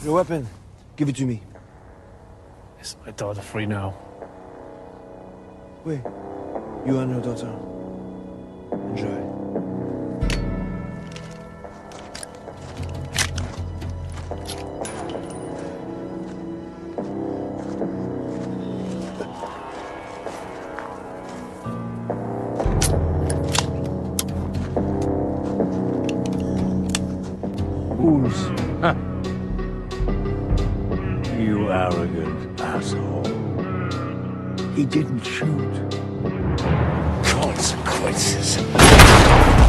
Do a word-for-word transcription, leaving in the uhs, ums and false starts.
Your weapon. Give it to me. Is my daughter free now? Wait. You and your daughter. Enjoy. Fools. You arrogant asshole. He didn't shoot. Consequences.